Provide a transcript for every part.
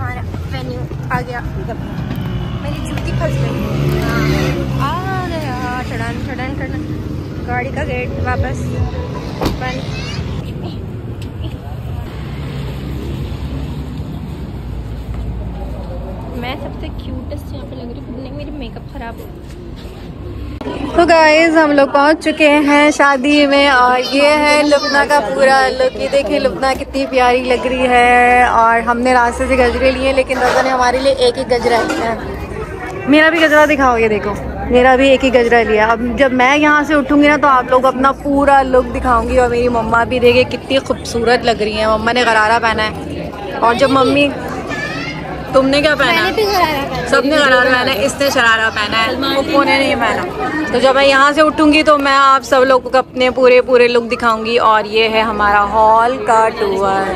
हमारा वेन्यू आ गया। मेरी जूती फंस गई। आ गया टड़न टड़न टड़न। गाड़ी का गेट वापस बंद। मैं सबसे क्यूटेस्ट यहाँ पे लग रही हूँ। नहीं, मेरी मेकअप खराब हो। तो गाइज हम लोग पहुँच चुके हैं शादी में और ये है लुबना का पूरा लुक। ये देखिए लुबना कितनी प्यारी लग रही है। और हमने रास्ते से गजरे लिए लेकिन रज़ा ने हमारे लिए एक ही गजरा लिया है। मेरा भी गजरा दिखाओ। ये देखो मेरा भी एक ही गजरा लिया। अब जब मैं यहाँ से उठूँगी ना तो आप लोग अपना पूरा लुक दिखाऊंगी। और मेरी मम्मा भी देखिए कितनी खूबसूरत लग रही है। मम्मा ने गरारा पहना है। और जब मम्मी तुमने क्या पहना? सबने गरारा पहना है। इसने शरारा पहना है, पप्पू ने नहीं पहना। तो जब मैं यहाँ से उठूँगी तो मैं आप सब लोगों को अपने पूरे लुक दिखाऊंगी। और ये है हमारा हॉल का टूर।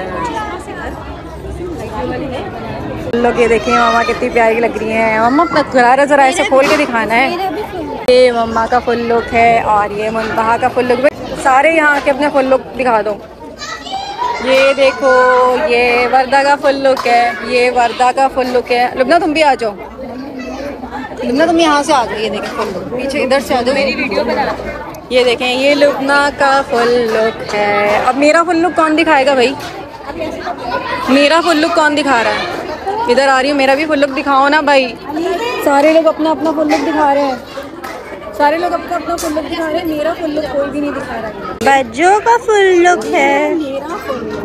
लोग ये देखिए मम्मा कितनी प्यारी लग रही है। मम्मा अपना गरारा जरा ऐसे खोल के दिखाना है। ये मम्मा का फुल लुक है और ये मुंतहा का फुल लुक। सारे यहाँ के अपने फुल लुक दिखा दो। ये देखो ये वर्दा का फुल लुक है। ये वर्दा का फुल लुक है। लुबना तुम भी आ जाओ। लुबना तुम यहाँ से आ जाओ। ये देखें फुल लुक। पीछे इधर से आ जाओ। मेरी वीडियो बना। ये देखें ये लुबना का फुल लुक है। अब मेरा फुल लुक कौन दिखाएगा भाई? मेरा फुल लुक कौन दिखा रहा है? इधर आ रही हूँ। मेरा भी फुल लुक दिखाओ ना भाई। सारे लोग अपना अपना फुल लुक दिखा रहे हैं। सारे लोग अपना अपना फुल लुक दिखा रहे हैं। मेरा फुल लुक कोई भी नहीं दिखा रहा है। बच्चों का फुल लुक है मेरा फुल लुक।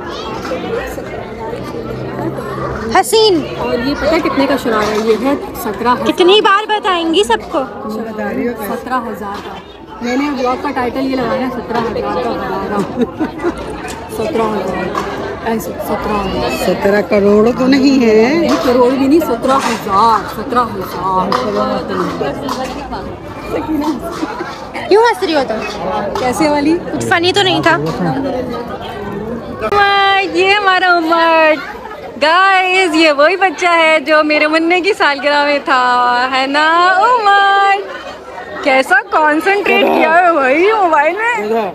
हसीन। और ये पता है कितने का शरारा है? ये है 17,000। कितनी बार बताएंगी सबको? 17,000 का। मैंने ब्लॉग का टाइटल ये लगाया है 17,000 का शरारा। 17,000 ऐसे 17,000। 17 करोड़ तो नहीं है। ये करोड़ भी नहीं 17,000। 17,000। क्यों हंस रही हो तुम? कैसे वाली? कुछ फनी तो नहीं था? ये हमारा उमर गाइस। ये वही बच्चा है जो मेरे मुन्ने की सालगिरह में था, है ना उमर? कैसा कंसंट्रेट किया है भाई मोबाइल में।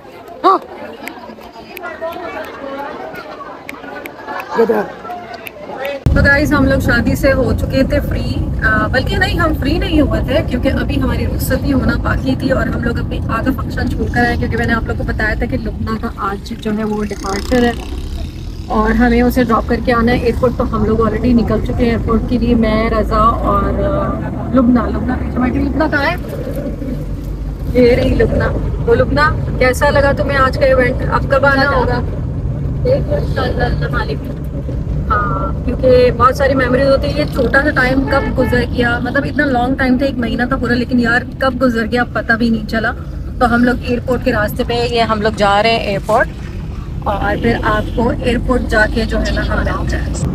तो गाइस हम लोग शादी से हो चुके थे फ्री। बल्कि नहीं, हम फ्री नहीं हुए थे क्योंकि अभी हमारी रुखसती होना बाकी थी। और हम लोग अपनी आधा फंक्शन छोड़कर आए क्योंकि मैंने आप लोग को बताया था कि लुबना का आज जो है वो डिपार्चर है और हमें उसे ड्रॉप करके आना है एयरपोर्ट। तो हम लोग ऑलरेडी निकल चुके हैं एयरपोर्ट के लिए। मैं, रज़ा और लुबना। लुबना कहाँ है? ये रही लुबना। तो लुबना कैसा लगा तुम्हें आज का इवेंट? अब कब आना होगा? हाँ, क्योंकि बहुत सारी मेमोरीज होती है। ये छोटा सा टाइम कब गुजर गया, मतलब इतना लॉन्ग टाइम था, 1 महीना था पूरा, लेकिन यार कब गुजर गया पता भी नहीं चला। तो हम लोग एयरपोर्ट के रास्ते पे ये हम लोग जा रहे हैं एयरपोर्ट और फिर आपको एयरपोर्ट जाके जो है ना हम मिलते हैं।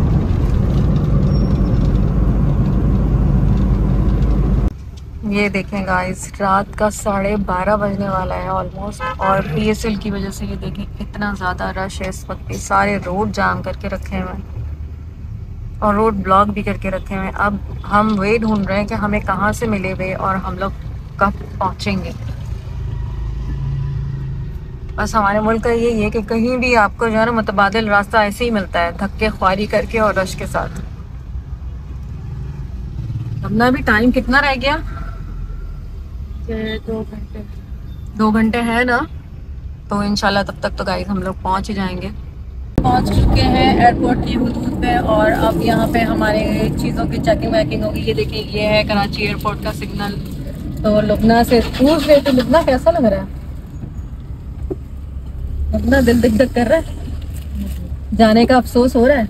ये देखें गाइस रात का 12:30 बजने वाला है ऑलमोस्ट। और PSL की वजह से ये देखें इतना ज़्यादा रश है इस वक्त। सारे रोड जाम करके रखे हुए हैं और रोड ब्लॉक भी करके रखे हुए हैं। अब हम वे ढूंढ रहे हैं कि हमें कहाँ से मिले हुए और हम लोग कब पहुँचेंगे। बस हमारे मुल्क का यही है कि कहीं भी आपको जो है ना मुतबादिल रास्ता ऐसे ही मिलता है, धक्के ख्वारी करके और रश के साथ। अपना भी टाइम कितना रह गया? 2 घंटे है ना। तो इंशाल्लाह तब तक तो गाइस हम लोग पहुंच ही जाएंगे। पहुंच चुके हैं एयरपोर्ट की हदूद पे और अब यहाँ पे हमारे चीज़ों की चेकिंग वैकिंग होगी। ये देखिए ये है कराची एयरपोर्ट का सिग्नल। तो लुबना से पूछ रहे थे लुबना कैसा लग रहा है? लुबना दिल दिक दिक कर रहा है? जाने का अफसोस हो रहा है?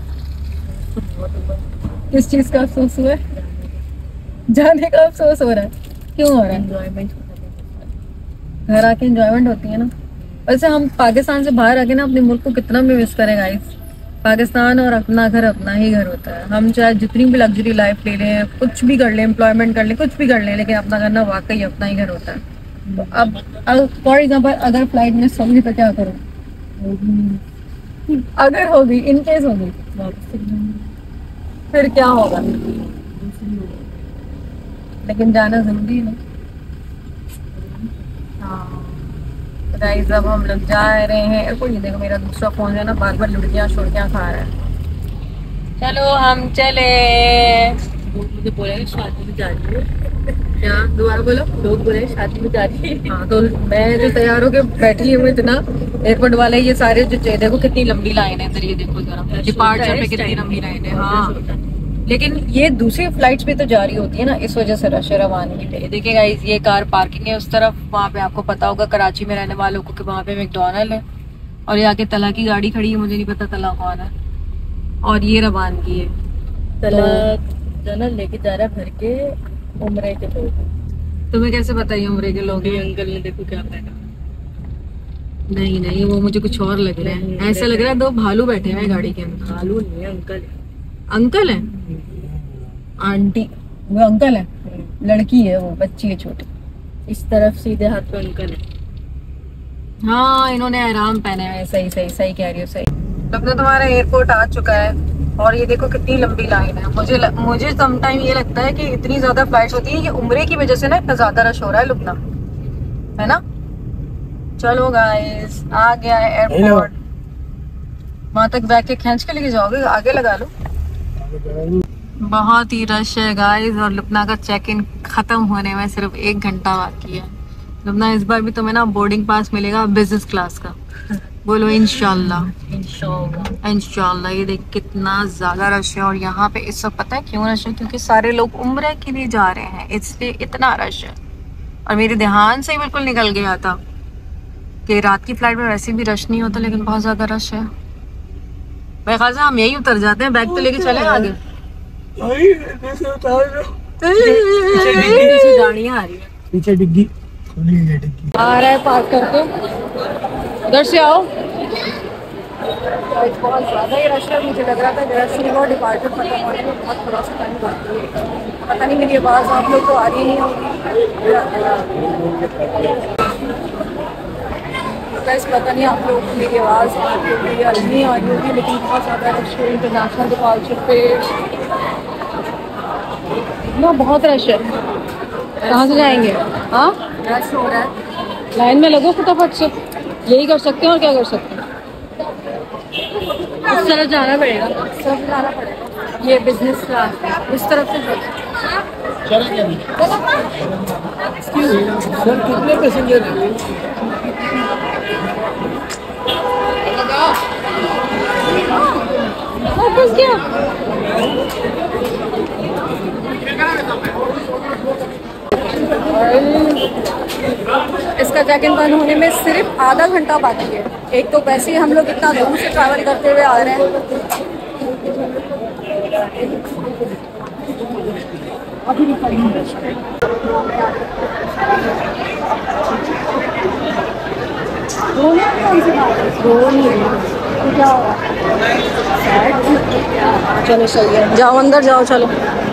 किस चीज़ का अफसोस हुआ है? जाने का अफसोस हो रहा है? क्यों हो रहा है? एंजॉयमेंट। घर आके एंजॉयमेंट होती है ना। वैसे हम पाकिस्तान से बाहर आके ना अपने मुल्क को कितना भी मिस करें गाइस। पाकिस्तान और अपना घर अपना ही घर होता है। हम चाहे जितनी भी लग्जरी लाइफ ले लें, कुछ भी कर लें, एम्प्लॉयमेंट कर लें, कुछ भी कर लें, लेकिन अपना घर ना वाकई अपना ही घर होता है। तो अब फॉर एग्जाम्पल अगर फ्लाइट मिस होगी तो क्या करूँ? अगर होगी, इन केस होगी, फिर क्या होगा? लेकिन जाना जरूरी है ना। हाँ गाइस अब हम लोग जा रहे हैं एयरपोर्ट। ये देखो मेरा दूसरा फोन है ना बार बार लुड़कियाँ शुड़कियाँ खा रहा है। चलो हम चले। मुझे बोले शादी में जा रही है। क्या दोबारा बोलो। लोग बोले शादी में जा रही है। हाँ तो मैं जो तैयार होके बैठी हूँ इतना, एयरपोर्ट वाले ये सारे जो देखो कितनी लंबी लाइन है इधर, ये देखो जरा डिपार्चर पे कितनी लंबी लाइन है। हाँ लेकिन ये दूसरी फ्लाइट्स पे तो जारी होती है ना, इस वजह से रश है रवानगी पे। देखिए गाइस ये कार पार्किंग है उस तरफ, वहाँ पे आपको पता होगा कराची में रहने वालों को कि वहाँ पे मैकडॉनल्ड है, और ये आगे तला की गाड़ी खड़ी है, मुझे नहीं पता तला कौन है, और ये रवानगी है। तला जना लेके जा रहा है भर के उम्रे के लोग। तुम्हें कैसे बताइए उम्रे के लोग? अंकल ने देखो क्या पहना। नहीं नहीं वो मुझे कुछ और लग रहा है, ऐसा लग रहा है दो भालू बैठे हैं गाड़ी के अंदर। भालू नहीं है, अंकल है। अंकल है? आंटी वो अंकल है, लड़की है वो, बच्ची है छोटी। इस तरफ सीधे हाथ पे अंकल है। हाँ इन्होंने आराम पहने हैं। सही सही सही कह रही हो, सही। अब तो तुम्हारा एयरपोर्ट आ चुका है और ये देखो कितनी लंबी लाइन है। मुझे समटाइम ये लगता है कि इतनी ज्यादा फ्लाइट्स होती है, ये उम्रे की वजह से ना इतना ज्यादा रश हो रहा है लुबना, है ना। चलो गाइस आ गया है एयरपोर्ट। वहां तक बैग के खींच के लेके जाओगे? आगे लगा लो। बहुत ही रश है गाइस, और लुबना का चेक इन खत्म होने में सिर्फ 1 घंटा बाकी है। लुबना इस बार भी तुम्हें ना बोर्डिंग पास मिलेगा बिजनेस क्लास का। बोलो इंशाल्लाह। इंशाल्लाह। ये देख कितना ज्यादा रश है, और यहाँ पे इस वक्त पता है क्यों रश है? क्योंकि सारे लोग उम्रे के लिए जा रहे हैं, इसलिए इतना रश है। और मेरे ध्यान से ही बिल्कुल निकल गया था कि रात की फ्लाइट में वैसे भी रश नहीं होता, लेकिन बहुत ज्यादा रश है। मेरे ख्याल से हम यही उतर जाते हैं, बैग तो लेके चले आगे। गाड़ियाँ आ रही है पीछे, डिग्गी आ रहा है पार्क करके, उधर से आओ। बहुत ज्यादा ही रश है, मुझे लग रहा था जैसे वो डिपार्चर खत्म होने में बहुत थोड़ा सा टाइम बाकी है। पता नहीं मेरी आवाज़ आप लोग को आ रही नहीं होगी, बस पता नहीं आप लोग मेरी आवाज़ आ रही होगी या नहीं आ रही होगी, लेकिन बहुत ज़्यादा रश है इंटरनेशनल डिपार्चर पे ना, बहुत रश है। कहाँ से जाएंगे? हाँ रश हो रहा है। लाइन में लगो फटाफट से, यही कर सकते हैं और क्या कर सकते हैं। इस तरफ जाना पड़ेगा, सब जाना पड़ेगा। ये बिजनेस क्लास इस तरफ से सर कितने पैसेंजर हैं? वापस क्या? इसका चेक इन बंद होने में सिर्फ आधा घंटा बाकी है। एक तो वैसे ही हम लोग इतना दूर से ट्रैवल करते हुए आ रहे हैं। अभी नहीं चलो सही है, जाओ अंदर जाओ चलो।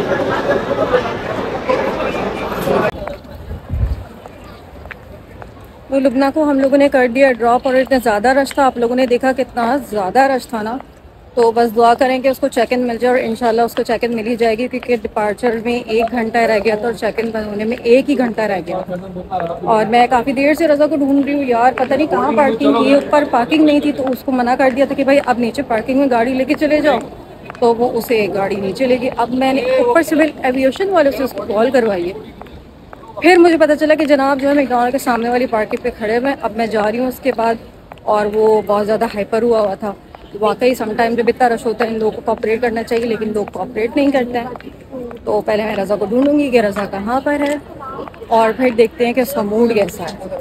तो लुबना को हम लोगों ने कर दिया ड्रॉप, और इतना ज़्यादा रश था, आप लोगों ने देखा कितना ज़्यादा रश था ना। तो बस दुआ करें कि उसको चेक इन मिल जाए, और इंशाल्लाह उसको चेक इन मिल ही जाएगी, क्योंकि डिपार्चर में 1 घंटा रह गया था और चेक इन बंद होने में 1 ही घंटा रह गया। और मैं काफ़ी देर से रज़ा को ढूंढ रही हूँ यार, पता नहीं कहाँ पार्किंग की। ऊपर पार्किंग नहीं थी तो उसको मना कर दिया था कि भाई अब नीचे पार्किंग में गाड़ी लेके चले जाओ, तो वो उसे गाड़ी नहीं चलेगी। अब मैंने ऊपर सिविल एविएशन वाले से उसको कॉल करवाई है, फिर मुझे पता चला कि जनाब जो है मैकडॉनल्ड के सामने वाली पार्किंग पे खड़े हुए। अब मैं जा रही हूँ उसके बाद, और वो बहुत ज़्यादा हाइपर हुआ था। वाकई समटाइम जब इतना रश होता है इन लोगों को कॉपरेट करना चाहिए, लेकिन लोग कॉपरेट नहीं करते हैं। तो पहले मैं रज़ा को ढूंढूंगी कि रज़ा कहाँ पर है, और फिर देखते हैं कि उसका मूड कैसा है।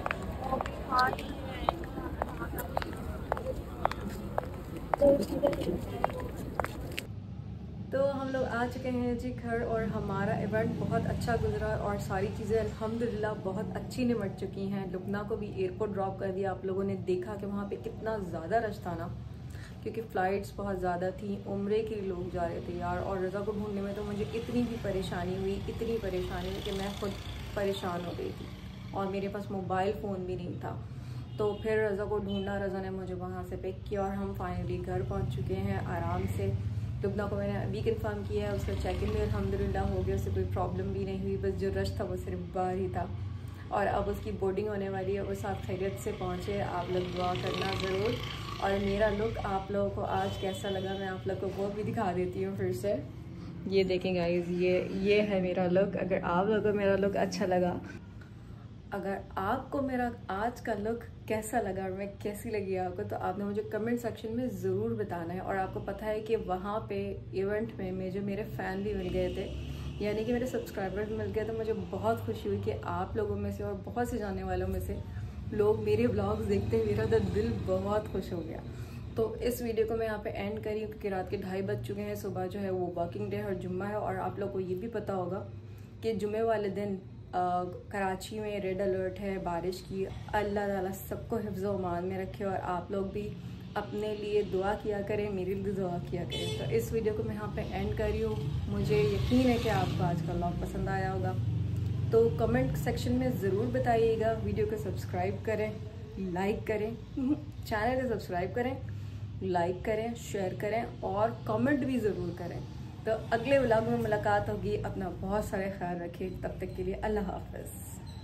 तो हम लोग आ चुके हैं जी घर, और हमारा इवेंट बहुत अच्छा गुजरा और सारी चीज़ें अल्हम्दुलिल्लाह बहुत अच्छी निमट चुकी हैं। लुबना को भी एयरपोर्ट ड्रॉप कर दिया। आप लोगों ने देखा कि वहाँ पे कितना ज़्यादा रश था ना, क्योंकि फ़्लाइट्स बहुत ज़्यादा थी, उम्रे के लोग जा रहे थे यार। और रज़ा को ढूंढने में तो मुझे इतनी भी परेशानी हुई, इतनी परेशानी हुई कि मैं खुद परेशान हो गई थी, और मेरे पास मोबाइल फ़ोन भी नहीं था। तो फिर रज़ा को ढूंढा, रज़ा ने मुझे वहाँ से पिक किया, और हम फाइनली घर पहुँच चुके हैं आराम से। लुबना को मैंने अभी कंफर्म किया है, उसका चेक इन भी अल्हम्दुलिल्लाह हो गया, उससे कोई प्रॉब्लम भी नहीं हुई। बस जो रश था वो सिर्फ बाहर ही था, और अब उसकी बोर्डिंग होने वाली है। वो साथ खैरियत से पहुँचे। आप लोग दुआ करना ज़रूर। और मेरा लुक आप लोगों को आज कैसा लगा मैं आप लोगों को वो भी दिखा देती हूँ फिर से। ये देखें गाइस, ये है मेरा लुक। अगर आप लोगों को मेरा लुक अच्छा लगा, अगर आपको मेरा आज का लुक कैसा लगा और मैं कैसी लगी आपको, तो आपने मुझे कमेंट सेक्शन में ज़रूर बताना है। और आपको पता है कि वहाँ पे इवेंट में जो मेरे फ़ैन भी मिल गए थे, यानी कि मेरे सब्सक्राइबर मिल गए, तो मुझे बहुत खुशी हुई कि आप लोगों में से और बहुत से जाने वालों में से लोग मेरे ब्लॉग्स देखते हैं। मेरा तो दिल बहुत खुश हो गया। तो इस वीडियो को मैं यहाँ पे एंड करी क्योंकि रात के 2:30 बज चुके हैं। सुबह जो है वो वर्किंग डे है और जुम्मा है। और आप लोग को ये भी पता होगा कि जुम्मे वाले दिन कराची में रेड अलर्ट है बारिश की। अल्लाह ताला सबको हिफ्ज़ व अमान में रखे और आप लोग भी अपने लिए दुआ किया करें, मेरे लिए दुआ किया करें। तो इस वीडियो को मैं यहाँ पे एंड कर रही हूँ। मुझे यकीन है कि आपको आज का व्लॉग पसंद आया होगा, तो कमेंट सेक्शन में ज़रूर बताइएगा। वीडियो को सब्सक्राइब करें, लाइक करें, चैनल को सब्सक्राइब करें, लाइक करें, शेयर करें और कमेंट भी ज़रूर करें। तो अगले व्लॉग में मुलाकात होगी। अपना बहुत सारा ख्याल रखिए। तब तक के लिए अल्लाह हाफ़िज़।